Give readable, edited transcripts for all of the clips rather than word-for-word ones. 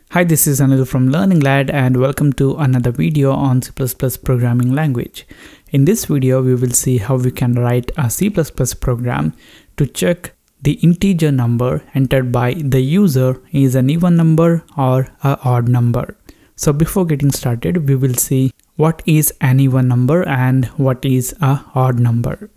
Hi, this is Anil from Learning Lad and welcome to another video on C++ programming language. In this video, we will see how we can write a C++ program to check the integer number entered by the user is an even number or an odd number. So before getting started, we will see what is an even number and what is an odd number.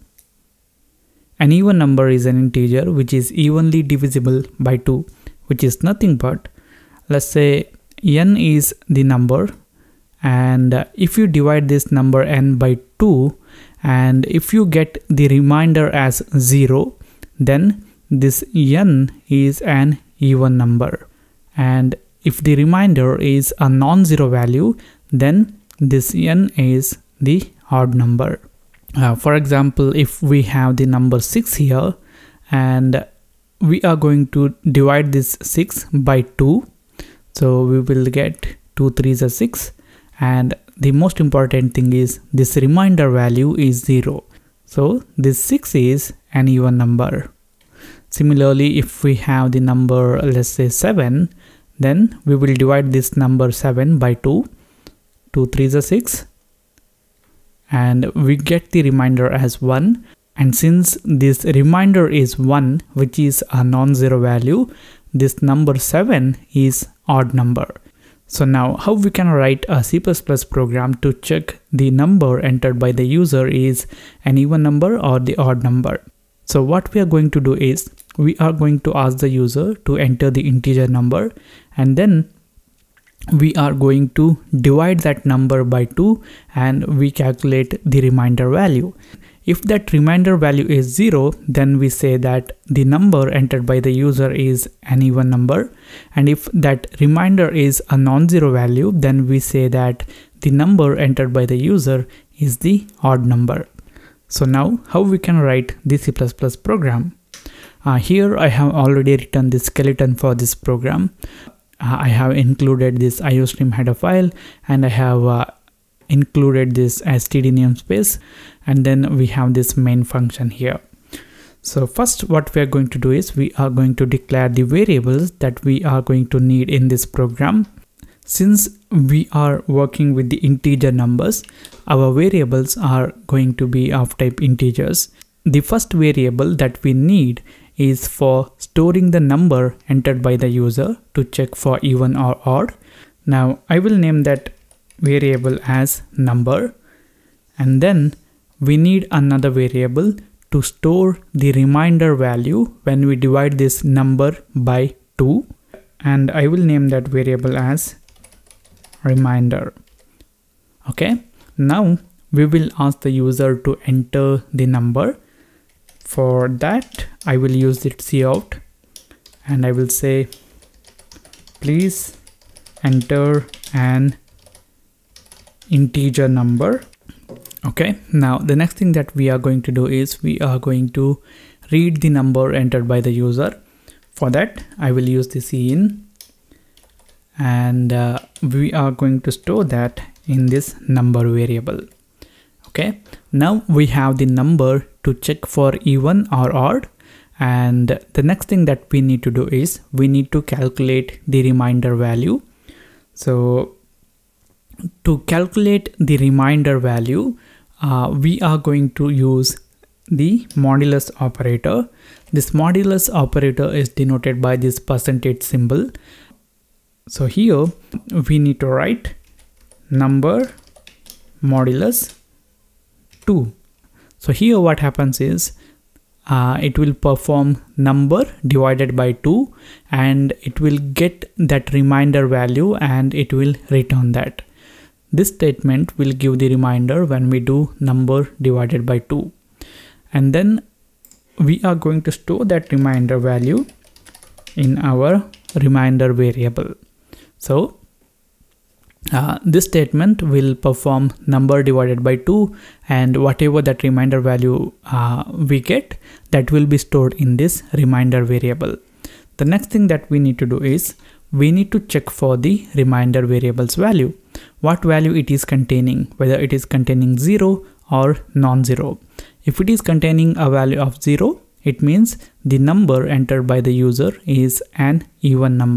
An even number is an integer which is evenly divisible by 2, which is nothing but, let's say n is the number, and if you divide this number n by 2 and if you get the remainder as 0, then this n is an even number, and if the remainder is a non-zero value, then this n is the odd number. For example, if we have the number 6 here and we are going to divide this 6 by 2, so we will get 2 3s are 6, and the most important thing is this remainder value is 0. So this 6 is an even number. Similarly, if we have the number, let's say 7, then we will divide this number 7 by 2. 2 3s are 6, and we get the remainder as 1. And since this remainder is 1, which is a non-zero value, this number 7 is odd number. So now how we can write a C++ program to check the number entered by the user is an even number or the odd number. So what we are going to do is we are going to ask the user to enter the integer number, and then we are going to divide that number by 2 and we calculate the remainder value. If that remainder value is 0, then we say that the number entered by the user is an even number, and if that remainder is a non-zero value, then we say that the number entered by the user is the odd number. So now how we can write the C++ program. Here I have already written the skeleton for this program. I have included this iostream header file, and I have included this std namespace, and then we have this main function here. So first what we are going to do is we are going to declare the variables that we are going to need in this program. Since we are working with the integer numbers, our variables are going to be of type integers. The first variable that we need is for storing the number entered by the user to check for even or odd. Now I will name that variable as number, and then we need another variable to store the remainder value when we divide this number by 2, and I will name that variable as remainder. Okay, now we will ask the user to enter the number. For that I will use the cout, and I will say please enter an integer number. Okay, now the next thing that we are going to do is we are going to read the number entered by the user. For that I will use the cin, and we are going to store that in this number variable. Okay, now we have the number to check for even or odd, and the next thing that we need to do is we need to calculate the remainder value. So to calculate the remainder value, we are going to use the modulus operator. This modulus operator is denoted by this percentage symbol. So here we need to write number modulus 2. So here what happens is it will perform number divided by 2, and it will get that remainder value and it will return that. This statement will give the remainder when we do number divided by 2, and then we are going to store that remainder value in our remainder variable. So this statement will perform number divided by 2, and whatever that remainder value we get, that will be stored in this remainder variable. The next thing that we need to do is we need to check for the remainder variable's value, what value it is containing, whether it is containing 0 or non-zero. If it is containing a value of 0, it means the number entered by the user is an even number.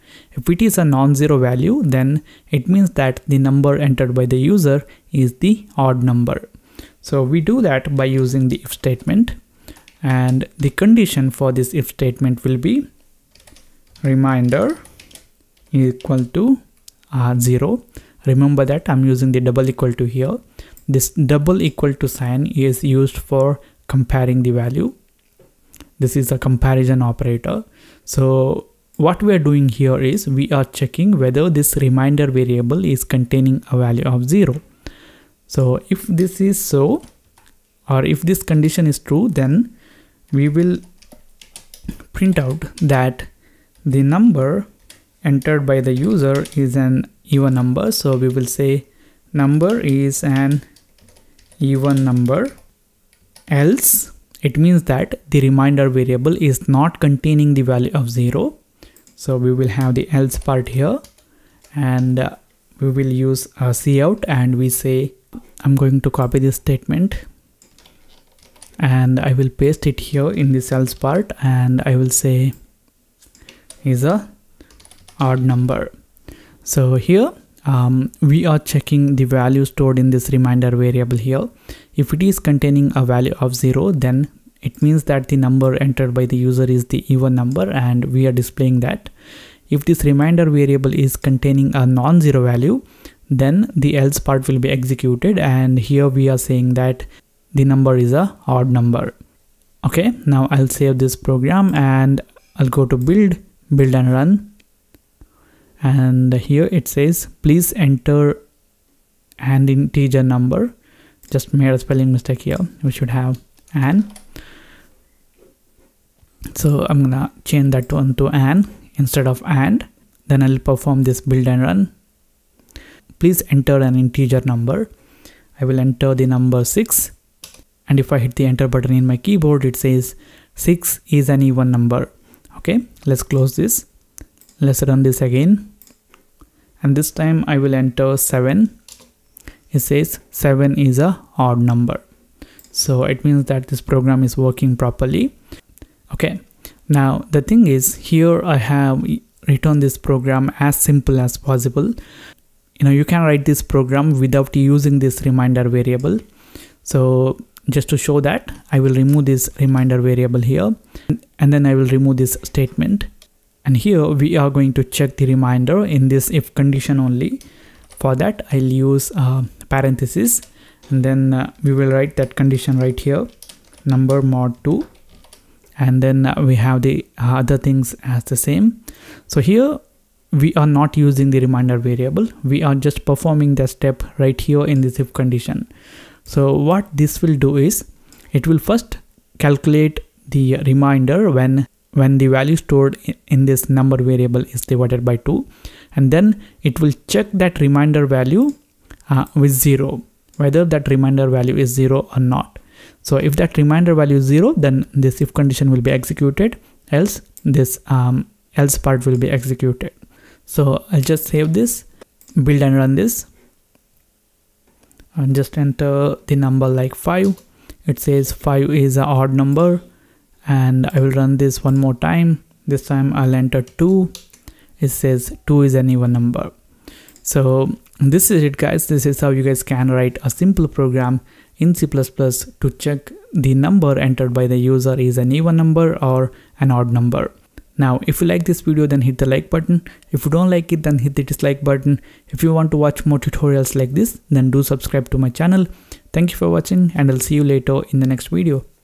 If it is a non-zero value, then it means that the number entered by the user is the odd number. So we do that by using the if statement, and the condition for this if statement will be reminder equal to 0. Remember that I'm using the double equal to here. This double equal to sign is used for comparing the value. This is a comparison operator. So what we are doing here is we are checking whether this reminder variable is containing a value of 0. So if this is so, or if this condition is true, then we will print out that the number entered by the user is an even number. So we will say number is an even number, else it means that the reminder variable is not containing the value of 0. So we will have the else part here, and we will use a cout, and we say I'm going to copy this statement and I will paste it here in this else part, and I will say is a odd number. So here we are checking the value stored in this reminder variable here. If it is containing a value of 0, then it means that the number entered by the user is the even number, and we are displaying that. If this reminder variable is containing a non-zero value, then the else part will be executed, and here we are saying that the number is a odd number. Okay, now I'll save this program and I'll go to build and run. And here it says please enter an integer number. Just made a spelling mistake here. We should have an. So I'm gonna change that one to an instead of and. Then I'll perform this build and run. Please enter an integer number. I will enter the number 6, and if I hit the enter button in my keyboard, it says 6 is an even number. Okay, let's close this. Let's run this again, and this time I will enter 7. It says 7 is a odd number. So it means that this program is working properly. Okay, now the thing is, here I have written this program as simple as possible. You can write this program without using this reminder variable. So just to show that, I will remove this reminder variable here, and then I will remove this statement. And here we are going to check the reminder in this if condition only. For that, I'll use parenthesis, and then we will write that condition right here, number mod 2, and then we have the other things as the same. So here we are not using the reminder variable. We are just performing the step right here in this if condition. So what this will do is, it will first calculate the reminder when the value stored in this number variable is divided by 2, and then it will check that reminder value with 0, whether that reminder value is 0 or not. So if that reminder value is 0, then this if condition will be executed, else this else part will be executed. So I'll just save this, build and run this, and just enter the number like 5. It says 5 is an odd number, and I will run this one more time. This time I'll enter 2. It says 2 is an even number. So this is it, guys. This is how you guys can write a simple program in C++ to check the number entered by the user is an even number or an odd number. Now, if you like this video, then hit the like button. If you don't like it, then hit the dislike button. If you want to watch more tutorials like this, then do subscribe to my channel. Thank you for watching, and I'll see you later in the next video.